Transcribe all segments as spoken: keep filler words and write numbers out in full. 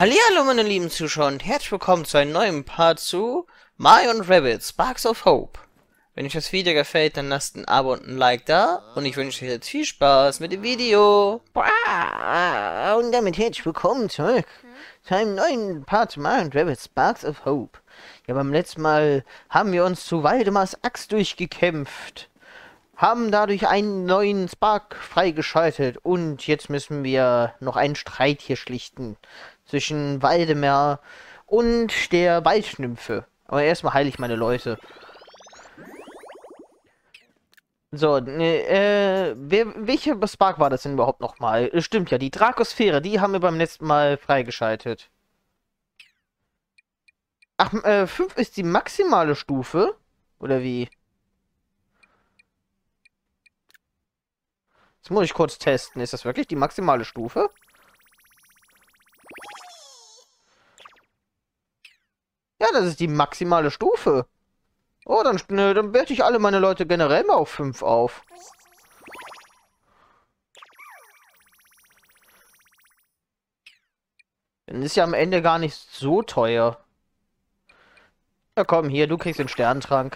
Hallihallo meine lieben Zuschauer und herzlich willkommen zu einem neuen Part zu Mario und Rabbids Sparks of Hope. Wenn euch das Video gefällt, dann lasst ein Abo und ein Like da und ich wünsche euch jetzt viel Spaß mit dem Video. Und damit herzlich willkommen zurück zu einem neuen Part zu Mario und Rabbids Sparks of Hope. Ja, beim letzten Mal haben wir uns zu Waldemars Axt durchgekämpft, haben dadurch einen neuen Spark freigeschaltet und jetzt müssen wir noch einen Streit hier schlichten zwischen Waldemar und der Waldnymphe. Aber erstmal heile ich meine Leute. So, ne, äh, wer, welche Spark war das denn überhaupt nochmal? Stimmt ja, die Drakosphäre, die haben wir beim letzten Mal freigeschaltet. Ach, äh, fünf ist die maximale Stufe? Oder wie? Jetzt muss ich kurz testen. Ist das wirklich die maximale Stufe? Ja, das ist die maximale Stufe. Oh, dann, ne, dann werte ich alle meine Leute generell mal auf fünf auf. Dann ist ja am Ende gar nicht so teuer. Ja, komm, hier, du kriegst den Sternentrank.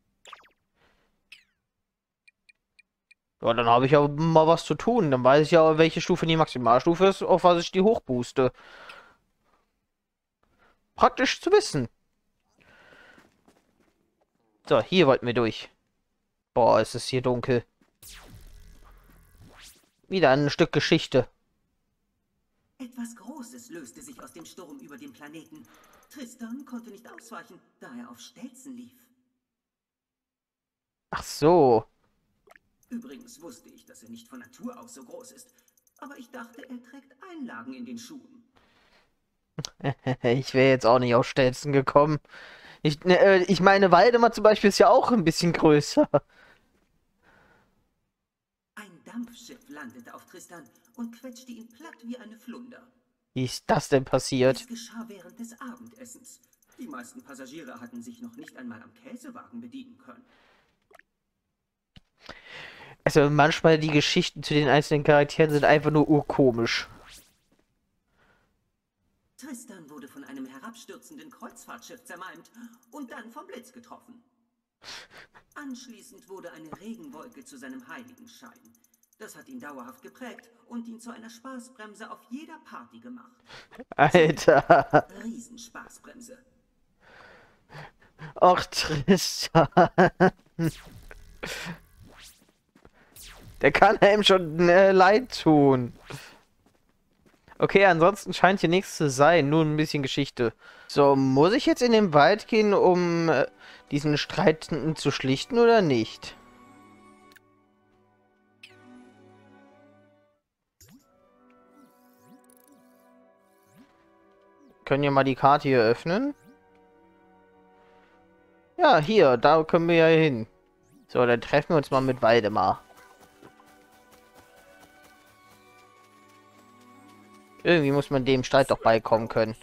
Ja, dann habe ich ja mal was zu tun. Dann weiß ich ja, welche Stufe die Maximalstufe ist, auf was ich die hochbooste. Praktisch zu wissen. So, hier wollten wir durch. Boah, ist es hier dunkel. Wieder ein Stück Geschichte. Etwas Großes löste sich aus dem Sturm über dem Planeten. Tristan konnte nicht ausweichen, da er auf Stelzen lief. Ach so. Übrigens wusste ich, dass er nicht von Natur aus so groß ist. Aber ich dachte, er trägt Einlagen in den Schuhen. Ich wäre jetzt auch nicht auf Stelzen gekommen. Ich, ne, äh, ich meine, Waldemar zum Beispiel ist ja auch ein bisschen größer. Ein Dampfschiff landete auf Tristan und quetschte ihn platt wie eine Flunder. Wie ist das denn passiert? Das geschah während des Abendessens. Die meisten Passagiere hatten sich noch nicht einmal am Käsewagen bedienen können. Also manchmal die Geschichten zu den einzelnen Charakteren sind einfach nur urkomisch. Tristan wurde von einem herabstürzenden Kreuzfahrtschiff zermalmt und dann vom Blitz getroffen. Anschließend wurde eine Regenwolke zu seinem Heiligenschein. Das hat ihn dauerhaft geprägt und ihn zu einer Spaßbremse auf jeder Party gemacht. Alter. Riesenspaßbremse. Och, Tristan. Der kann einem schon äh, leid tun. Okay, ansonsten scheint hier nichts zu sein, nur ein bisschen Geschichte. So, muss ich jetzt in den Wald gehen, um äh, diesen Streit zu schlichten oder nicht? Können wir mal die Karte hier öffnen? Ja, hier, da können wir ja hin. So, dann treffen wir uns mal mit Waldemar. Irgendwie muss man dem Streit doch beikommen können.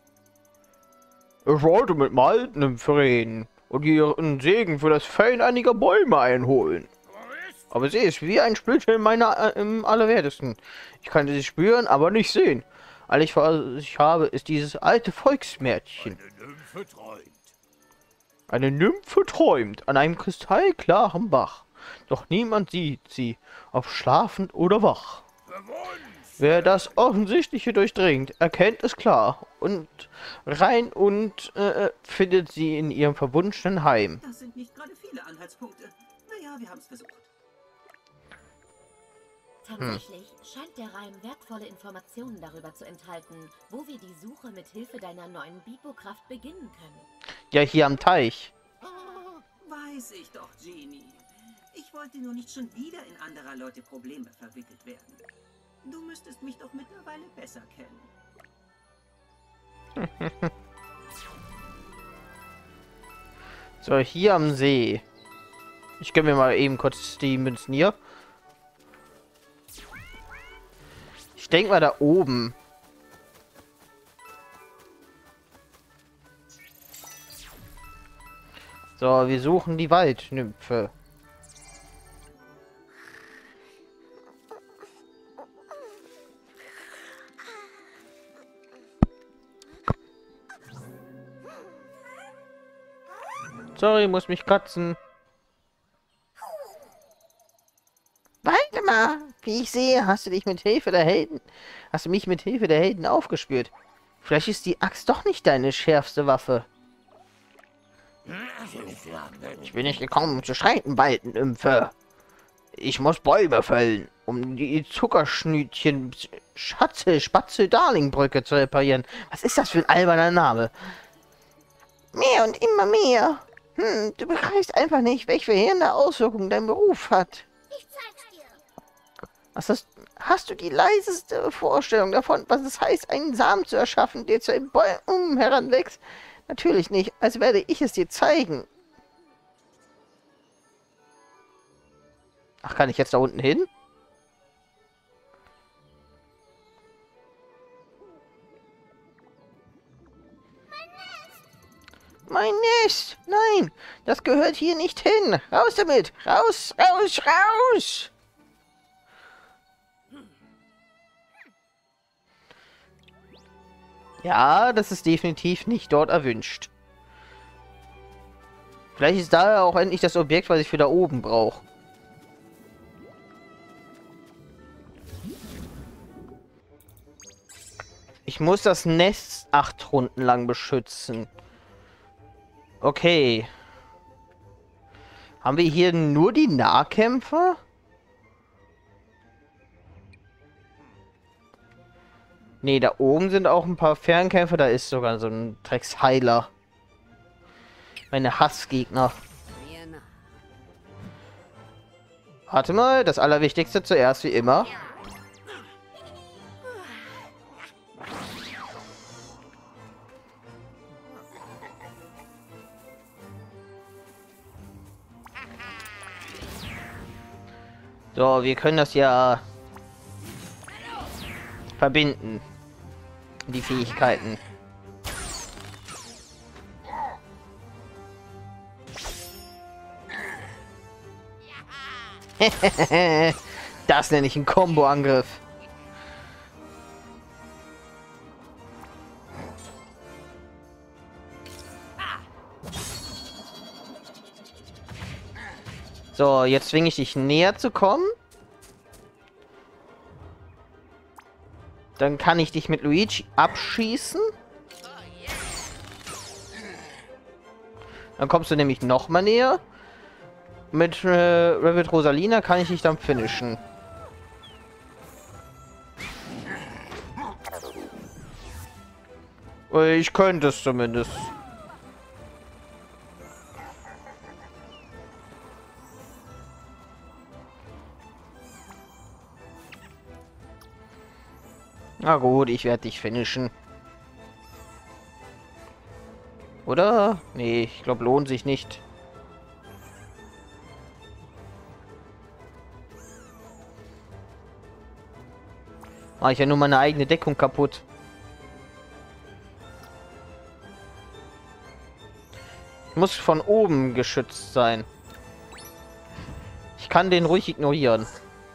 Ich wollte mit Waldnymphe reden und ihren Segen für das Fällen einiger Bäume einholen. Aber sie ist wie ein Splitter in meiner äh, im Allerwertesten. Ich kann sie spüren, aber nicht sehen. Alles, was ich habe, ist dieses alte Volksmärchen. Eine Nymphe träumt. Eine Nymphe träumt an einem kristallklaren Bach. Doch niemand sieht sie, ob schlafend oder wach. Wer das Offensichtliche durchdringt, erkennt es klar und rein und äh, findet sie in ihrem verwunschenen Heim. Das sind nicht gerade viele Anhaltspunkte. Naja, wir haben es versucht. Tatsächlich scheint der Reim wertvolle Informationen darüber zu enthalten, wo wir die Suche mit Hilfe deiner neuen Bipokraft beginnen können. Ja, hier am Teich. Weiß ich doch, Genie. Ich wollte nur nicht schon wieder in anderer Leute Probleme verwickelt werden. Du müsstest mich doch mittlerweile besser kennen. So, hier am See. Ich gebe mir mal eben kurz die Münzen hier. Ich denke mal da oben. So, wir suchen die Waldnymphe. Sorry, muss mich kratzen. Warte mal, wie ich sehe, hast du dich mit Hilfe der Helden, hast du mich mit Hilfe der Helden aufgespürt. Vielleicht ist die Axt doch nicht deine schärfste Waffe. Ich bin nicht gekommen, um zu streiten, Baltenimpfe. Ich muss Bäume fällen, um die Zuckerschnütchen Schatze, Spatze, Darlingbrücke zu reparieren. Was ist das für ein alberner Name? Mehr und immer mehr. Hm, du begreifst einfach nicht, welche verheerende Auswirkungen dein Beruf hat. Ich zeig's dir. Was hast, hast du die leiseste Vorstellung davon, was es heißt, einen Samen zu erschaffen, der zu einem Baum heranwächst? Natürlich nicht, als werde ich es dir zeigen. Ach, kann ich jetzt da unten hin? Mein Nest! Nein, das gehört hier nicht hin. Raus damit! Raus, raus, raus! Ja, das ist definitiv nicht dort erwünscht. Vielleicht ist da auch endlich das Objekt, was ich für da oben brauche. Ich muss das Nest acht Runden lang beschützen. Okay. Haben wir hier nur die Nahkämpfer? Ne, da oben sind auch ein paar Fernkämpfer. Da ist sogar so ein Drecksheiler. Meine Hassgegner. Warte mal, das Allerwichtigste zuerst wie immer. So, wir können das ja verbinden. Die Fähigkeiten. Das nenne ich einen Combo-Angriff. So, jetzt zwinge ich dich näher zu kommen. Dann kann ich dich mit Luigi abschießen. Dann kommst du nämlich noch mal näher. Mit äh, Rabbit Rosalina kann ich dich dann finishen. Ich könnte es zumindest. Na gut, ich werde dich finishen. Oder? Nee, ich glaube, lohnt sich nicht. Mache ich ja nur meine eigene Deckung kaputt. Muss von oben geschützt sein. Ich kann den ruhig ignorieren.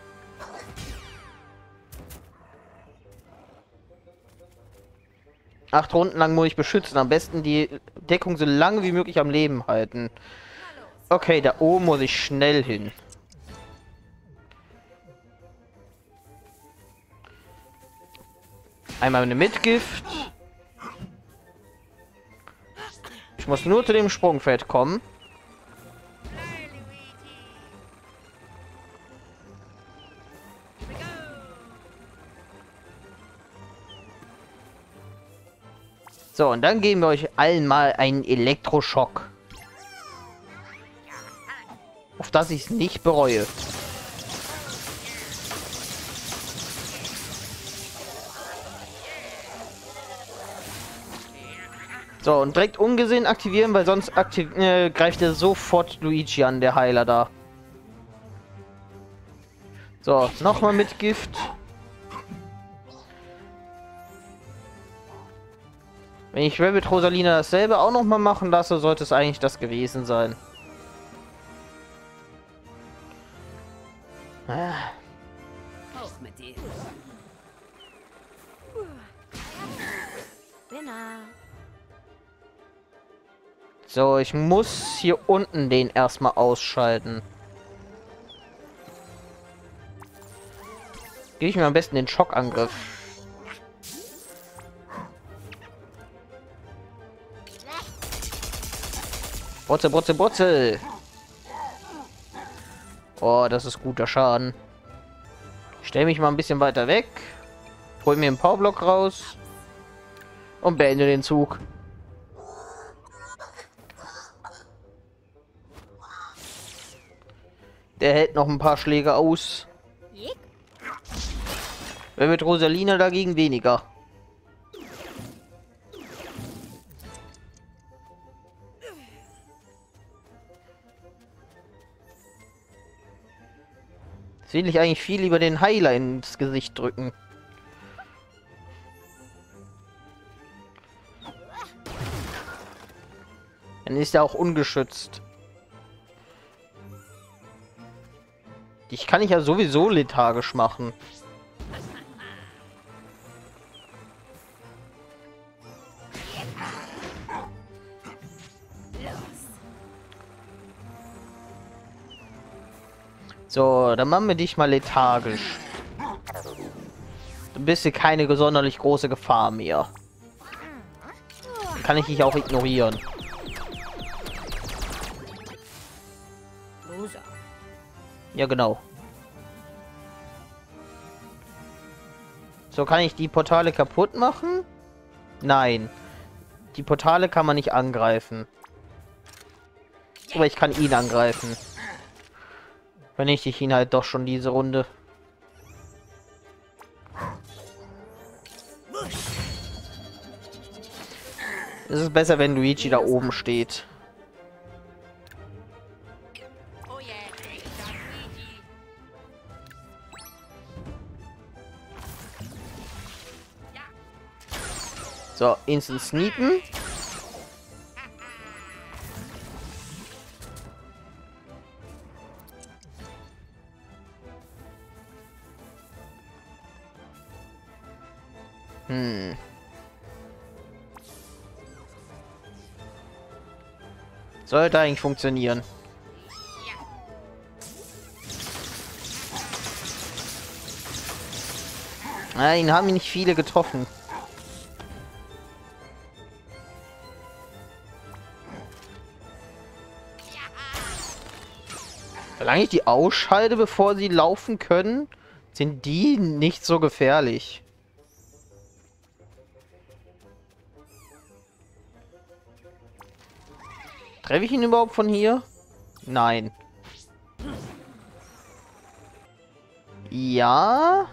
Acht Runden lang muss ich beschützen. Am besten die Deckung so lange wie möglich am Leben halten. Okay, da oben muss ich schnell hin. Einmal eine Mitgift. Ich muss nur zu dem Sprungfeld kommen. So, und dann geben wir euch allen mal einen Elektroschock. Auf das ich es nicht bereue. So, und direkt ungesehen aktivieren, weil sonst aktiv äh, greift er sofort Luigi an, der Heiler da. So, nochmal mit Gift. Wenn ich Rabbit Rosalina dasselbe auch noch mal machen lasse, sollte es eigentlich das gewesen sein. Ah. Hoch mit dir. Winner. So, ich muss hier unten den erstmal ausschalten. Gebe ich mir am besten den Schockangriff. Botze, Botze, Botze. Oh, das ist guter Schaden. Ich stelle mich mal ein bisschen weiter weg. Hol mir einen Powerblock raus. Und beende den Zug. Der hält noch ein paar Schläge aus. Wer mit Rosalina dagegen weniger. Jetzt will ich eigentlich viel lieber den Heiler ins Gesicht drücken. Dann ist er auch ungeschützt. Ich kann ich ja sowieso lethargisch machen. So, dann machen wir dich mal lethargisch. Du bist hier keine sonderlich große Gefahr mehr. Kann ich dich auch ignorieren. Ja, genau. So, kann ich die Portale kaputt machen? Nein. Die Portale kann man nicht angreifen. Aber ich kann ihn angreifen. Vernichte ich ihn halt doch schon diese Runde. Es ist besser, wenn Luigi da oben steht. So, Instant Sneaken. Hm. Sollte eigentlich funktionieren. Ja, ihn haben nicht viele getroffen. Solange ich die ausschalte, bevor sie laufen können, sind die nicht so gefährlich. Treffe ich ihn überhaupt von hier? Nein. Ja.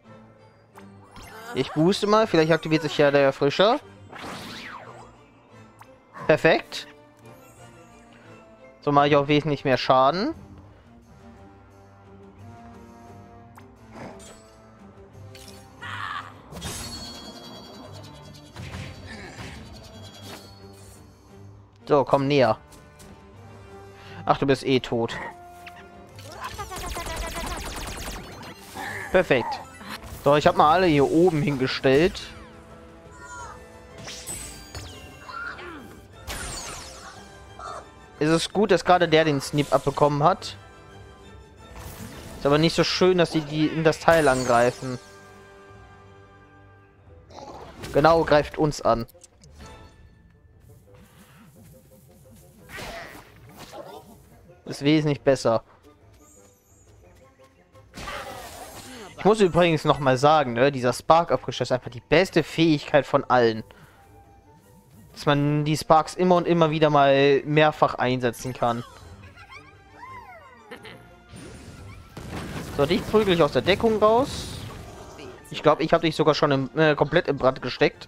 Ich booste mal. Vielleicht aktiviert sich ja der Erfrischer. Perfekt. So mache ich auch wesentlich mehr Schaden. So, komm näher. Ach, du bist eh tot. Perfekt. So, ich habe mal alle hier oben hingestellt. Es ist gut, dass gerade der den Snip abbekommen hat. Ist aber nicht so schön, dass die, die in das Teil angreifen. Genau, greift uns an. Ist wesentlich besser. Ich muss übrigens noch mal sagen, ne, dieser Spark-Abfrisch ist einfach die beste Fähigkeit von allen. Dass man die Sparks immer und immer wieder mal mehrfach einsetzen kann. So, dich prügel ich aus der Deckung raus. Ich glaube, ich habe dich sogar schon im, äh, komplett im Brand gesteckt.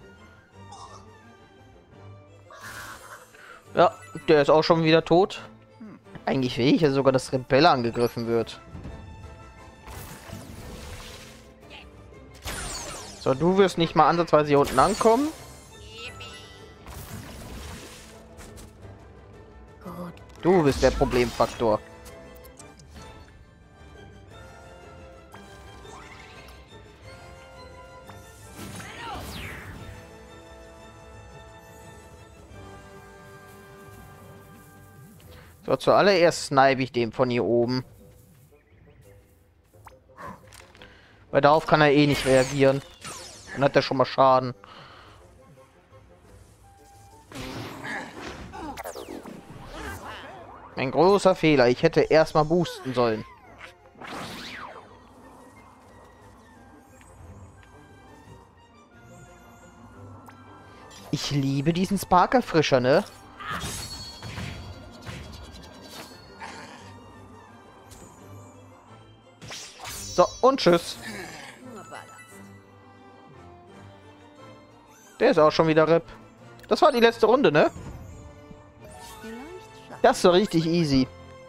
Ja, der ist auch schon wieder tot. Eigentlich will ich ja sogar, dass Rebelle angegriffen wird. So, du wirst nicht mal ansatzweise hier unten ankommen. Du bist der Problemfaktor. So, zuallererst snipe ich den von hier oben. Weil darauf kann er eh nicht reagieren. Dann hat er schon mal Schaden. Ein großer Fehler. Ich hätte erstmal boosten sollen. Ich liebe diesen Sparkerfrischer, ne? So, und tschüss. Der ist auch schon wieder R I P. Das war die letzte Runde, ne? Das ist so richtig easy.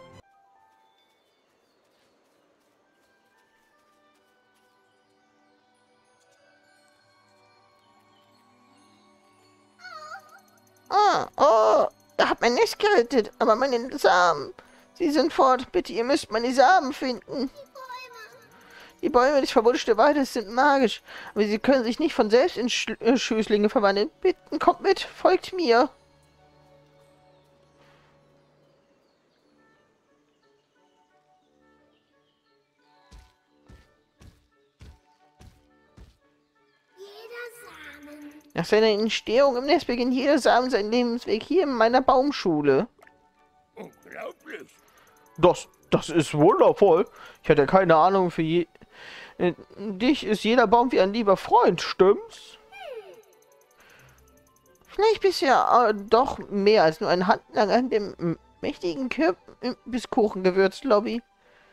Ah, oh, ihr habt mein Nest gerettet, aber meine Samen, sie sind fort. Bitte, ihr müsst meine Samen finden. Die Bäume des verbotenen Waldes sind magisch, aber sie können sich nicht von selbst in Sch äh, Schößlinge verwandeln. Bitte, kommt mit, folgt mir. Nach seiner Entstehung im Nest beginnt jeder Samen seinen Lebensweg hier in meiner Baumschule. Unglaublich. Das, das ist wundervoll. Ich hatte keine Ahnung, für je... Äh, dich ist jeder Baum wie ein lieber Freund, stimmt's? Vielleicht bist du ja äh, doch mehr als nur ein Handlanger an dem mächtigen Kürbiskuchengewürz-Lobby.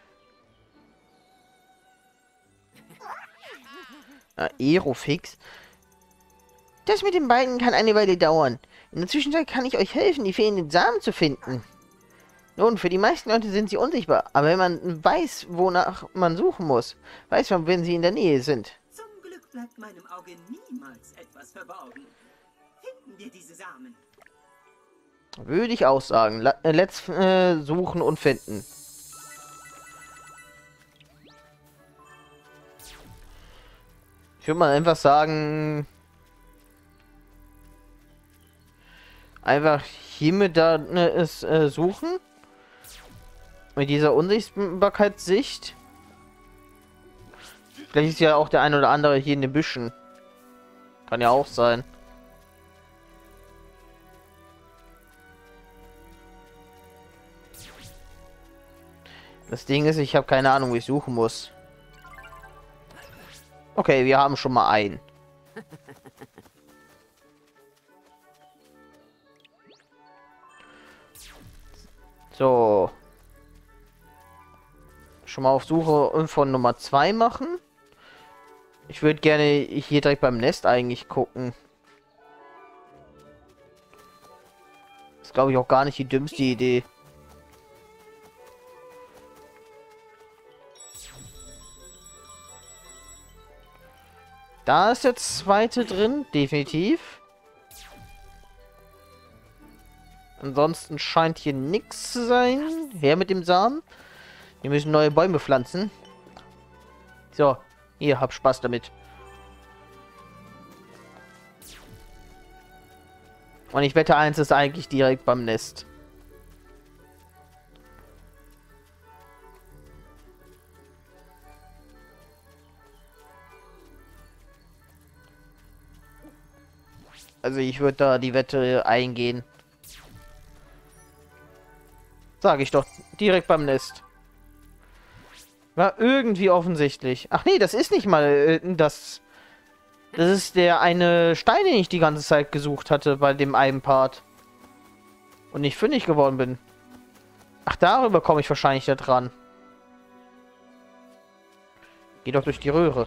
Aerofix. Das mit den beiden kann eine Weile dauern. In der Zwischenzeit kann ich euch helfen, die fehlenden Samen zu finden. Nun, für die meisten Leute sind sie unsichtbar, aber wenn man weiß, wonach man suchen muss, weiß man, wenn sie in der Nähe sind. Zum Glück bleibt meinem Auge niemals etwas verborgen. Finden wir diese Samen. Würde ich auch sagen. La äh, let's äh, suchen und finden. Ich würde mal einfach sagen... Einfach hiermit da ne, ist, äh, suchen. Mit dieser Unsichtbarkeitssicht. Vielleicht ist ja auch der ein oder andere hier in den Büschen. Kann ja auch sein. Das Ding ist, ich habe keine Ahnung, wie ich suchen muss. Okay, wir haben schon mal einen. So. Schon mal auf Suche von Nummer zwei machen. Ich würde gerne hier direkt beim Nest eigentlich gucken. Das ist, glaube ich, auch gar nicht die dümmste Idee. Da ist der zweite drin, definitiv. Ansonsten scheint hier nichts zu sein. Her mit dem Samen. Wir müssen neue Bäume pflanzen. So, hier, hab Spaß damit. Und ich wette, eins ist eigentlich direkt beim Nest. Also ich würde da die Wette eingehen. Sage ich doch, direkt beim Nest. War irgendwie offensichtlich. Ach nee, das ist nicht mal äh, das... Das ist der eine Stein, den ich die ganze Zeit gesucht hatte bei dem einen Part. Und nicht fündig geworden bin. Ach, darüber komme ich wahrscheinlich da dran. Geh doch durch die Röhre.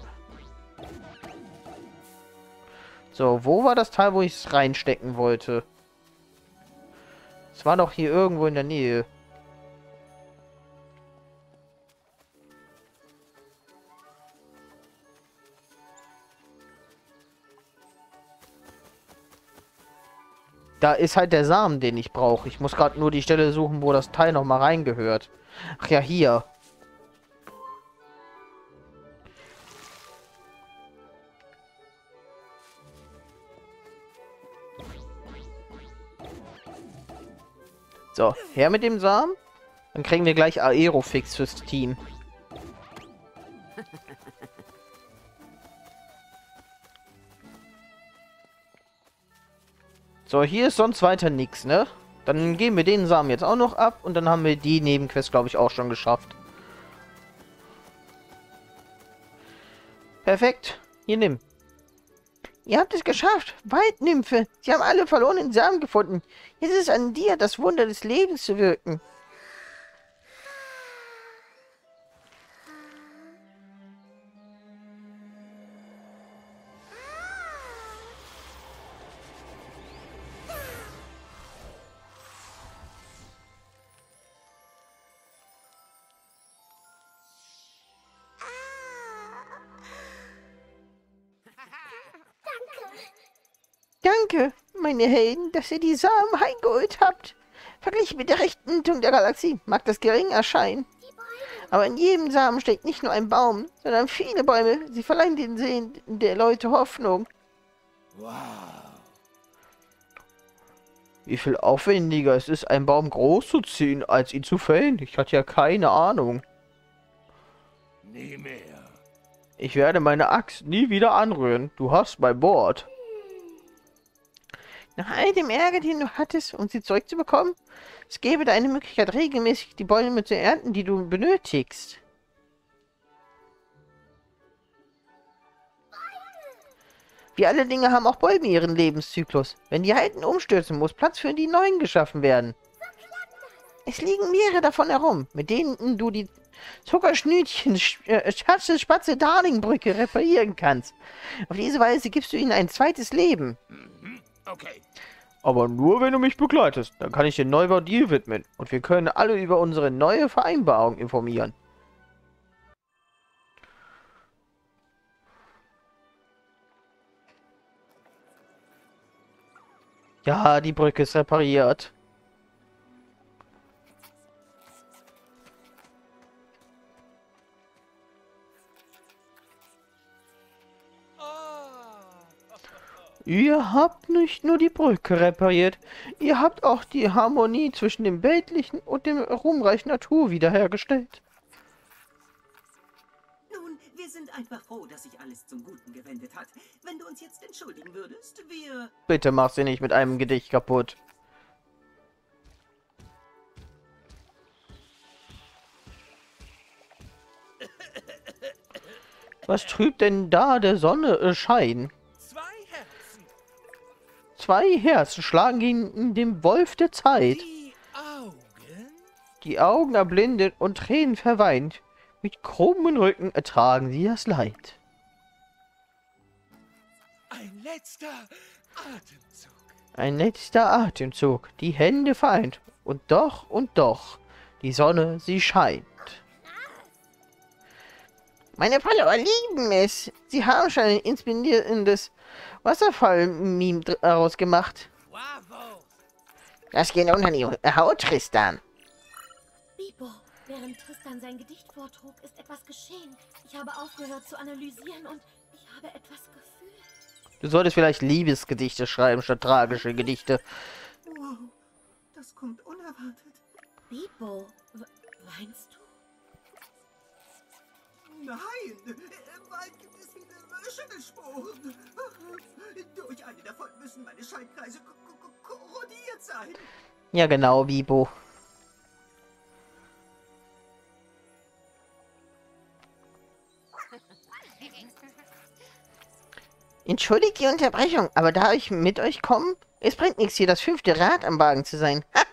So, wo war das Teil, wo ich es reinstecken wollte? Es war doch hier irgendwo in der Nähe. Da ist halt der Samen, den ich brauche. Ich muss gerade nur die Stelle suchen, wo das Teil noch mal reingehört. Ach ja, hier. So, her mit dem Samen. Dann kriegen wir gleich Aerofix fürs Team. So, hier ist sonst weiter nichts, ne? Dann geben wir den Samen jetzt auch noch ab und dann haben wir die Nebenquest, glaube ich, auch schon geschafft. Perfekt. Hier, nimm. Ihr habt es geschafft. Waldnymphe. Sie haben alle verlorenen Samen gefunden. Jetzt ist es an dir, das Wunder des Lebens zu wirken. Danke, meine Helden, dass ihr die Samen heimgeholt habt. Verglichen mit der rechten der Galaxie mag das gering erscheinen. Aber in jedem Samen steckt nicht nur ein Baum, sondern viele Bäume. Sie verleihen den Seelen der Leute Hoffnung. Wow. Wie viel aufwendiger es ist, einen Baum groß zu ziehen, als ihn zu fällen. Ich hatte ja keine Ahnung. Nie mehr. Ich werde meine Axt nie wieder anrühren. Du hast mein Wort. Nach all dem Ärger, den du hattest, um sie zurückzubekommen, es gäbe da eine Möglichkeit, regelmäßig die Bäume zu ernten, die du benötigst. Wie alle Dinge haben auch Bäume ihren Lebenszyklus. Wenn die alten umstürzen, muss Platz für die neuen geschaffen werden. Es liegen mehrere davon herum, mit denen du die Zuckerschnütchen äh, Schatze Spatze Darlingbrücke reparieren kannst. Auf diese Weise gibst du ihnen ein zweites Leben. Mhm. Okay. Aber nur, wenn du mich begleitest. Dann kann ich den Neubau dir widmen. Und wir können alle über unsere neue Vereinbarung informieren. Ja, die Brücke ist repariert. Ihr habt nicht nur die Brücke repariert, ihr habt auch die Harmonie zwischen dem weltlichen und dem ruhmreichen Natur wiederhergestellt. Nun, wir sind einfach froh, dass sich alles zum Guten gewendet hat. Wenn du uns jetzt entschuldigen würdest, wir... Bitte mach sie nicht mit einem Gedicht kaputt. Was trübt denn da der Sonne äh, Schein? Zwei Herzen. Zwei Herzen schlagen gegen den Wolf der Zeit. Die Augen. Die Augen erblindet und Tränen verweint. Mit krummen Rücken ertragen sie das Leid. Ein letzter Atemzug. Ein letzter Atemzug, die Hände vereint. Und doch und doch, die Sonne, sie scheint. Meine Follower lieben es. Sie haben schon ein inspinierendes Wasserfall-Meme daraus gemacht. Bravo. Das geht unter die Haut, Tristan. Bibo, während Tristan sein Gedicht vortrug, ist etwas geschehen. Ich habe aufgehört zu analysieren und ich habe etwas gefühlt. Du solltest vielleicht Liebesgedichte schreiben, statt tragische Gedichte. Wow, das kommt unerwartet. Bibo, weinst du? Nein, im Wald gibt es viele Schüttelspuren. Durch eine davon müssen meine Schaltkreise korrodiert sein. Ja genau, Bibo. Entschuldigt die Unterbrechung, aber da ich mit euch komme, es bringt nichts, hier das fünfte Rad am Wagen zu sein. Ha!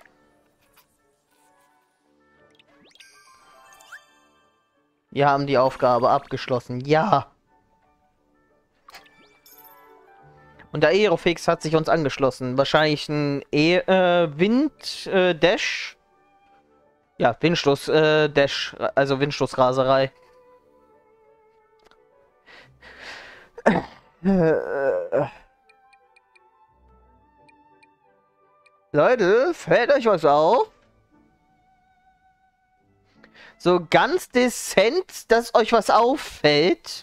Wir haben die Aufgabe abgeschlossen. Ja. Und der Aerofix hat sich uns angeschlossen. Wahrscheinlich ein e äh, Wind-Dash. Äh, ja, Windstoß-Dash. Äh, also Windstoßraserei. Äh, Leute, fällt euch was auf? So ganz dezent, dass euch was auffällt.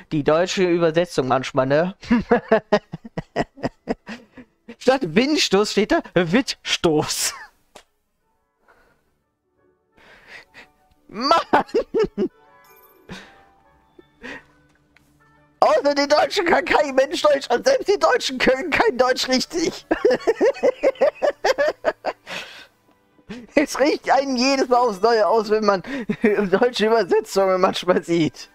Die deutsche Übersetzung manchmal, ne? Statt Windstoß steht da Wittstoß. Mann! Außer die Deutschen kann kein Mensch Deutsch und selbst die Deutschen können kein Deutsch richtig. Es riecht einen jedes Mal aufs Neue aus, wenn man deutsche Übersetzungen manchmal sieht.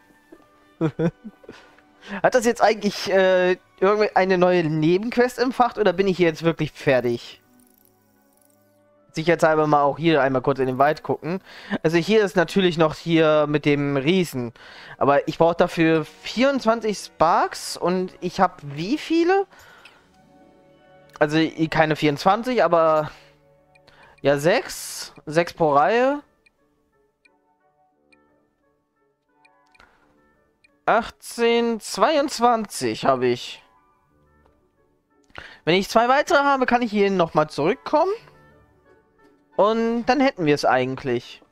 Hat das jetzt eigentlich äh, irgendeine neue Nebenquest empfacht oder bin ich hier jetzt wirklich fertig? Sicherheitshalber mal auch hier einmal kurz in den Wald gucken. Also hier ist natürlich noch hier mit dem Riesen. Aber ich brauche dafür vierundzwanzig Sparks und ich habe wie viele? Also keine vierundzwanzig, aber ja sechs. sechs pro Reihe. achtzehn, zweiundzwanzig habe ich. Wenn ich zwei weitere habe, kann ich hier nochmal zurückkommen. Und dann hätten wir es eigentlich.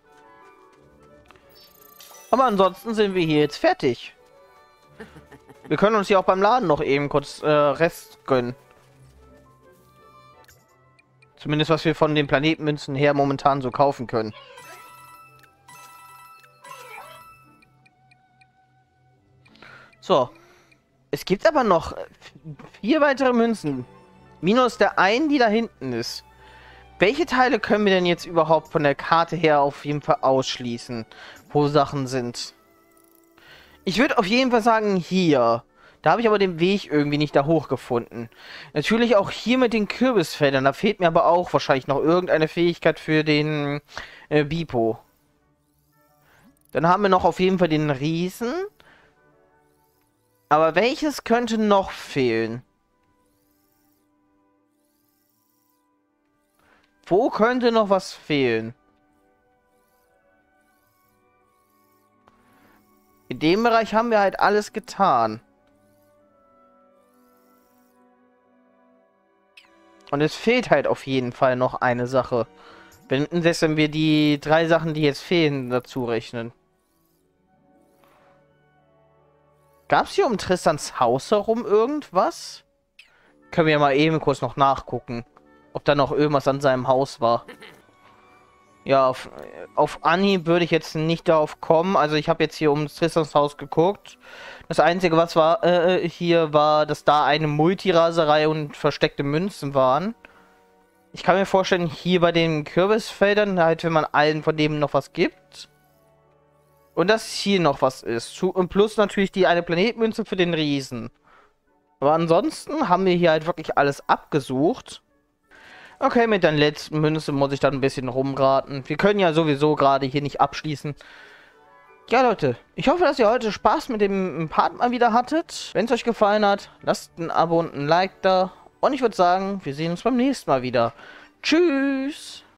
Aber ansonsten sind wir hier jetzt fertig. Wir können uns hier auch beim Laden noch eben kurz äh, Rest gönnen. Zumindest was wir von den Planetenmünzen her momentan so kaufen können. So. Es gibt aber noch vier weitere Münzen. Minus der einen, die da hinten ist. Welche Teile können wir denn jetzt überhaupt von der Karte her auf jeden Fall ausschließen, wo Sachen sind? Ich würde auf jeden Fall sagen hier. Da habe ich aber den Weg irgendwie nicht da hoch gefunden. Natürlich auch hier mit den Kürbisfeldern. Da fehlt mir aber auch wahrscheinlich noch irgendeine Fähigkeit für den äh, Bipo. Dann haben wir noch auf jeden Fall den Riesen. Aber welches könnte noch fehlen? Wo könnte noch was fehlen? In dem Bereich haben wir halt alles getan. Und es fehlt halt auf jeden Fall noch eine Sache. Wenn, wenn wir die drei Sachen, die jetzt fehlen, dazu rechnen. Gab es hier um Tristans Haus herum irgendwas? Können wir ja mal eben kurz noch nachgucken. Ob da noch irgendwas an seinem Haus war. Ja, auf, auf Anhieb würde ich jetzt nicht darauf kommen. Also ich habe jetzt hier ums Tristans Haus geguckt. Das Einzige, was war äh, hier, war, dass da eine Multiraserei und versteckte Münzen waren. Ich kann mir vorstellen, hier bei den Kürbisfeldern, halt, wenn man allen von dem noch was gibt. Und dass hier noch was ist. Und plus natürlich die eine Planetmünze für den Riesen. Aber ansonsten haben wir hier halt wirklich alles abgesucht. Okay, mit der letzten Münze muss ich dann ein bisschen rumraten. Wir können ja sowieso gerade hier nicht abschließen. Ja, Leute, ich hoffe, dass ihr heute Spaß mit dem Part mal wieder hattet. Wenn es euch gefallen hat, lasst ein Abo und ein Like da. Und ich würde sagen, wir sehen uns beim nächsten Mal wieder. Tschüss!